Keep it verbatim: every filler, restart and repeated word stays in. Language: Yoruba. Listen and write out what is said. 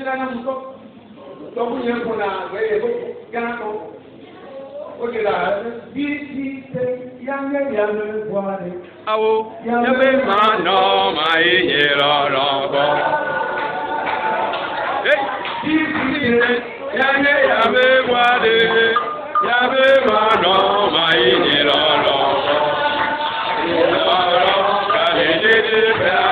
lana muso to bu ye ko na we ye ko kana ko o de la bi bi se ya ye ya me boare awo ya be ma no ma ye ro ro ko eh bi bi se ya ye ya me boare ya be ma no ma ye ro ro ko ro ro ka le de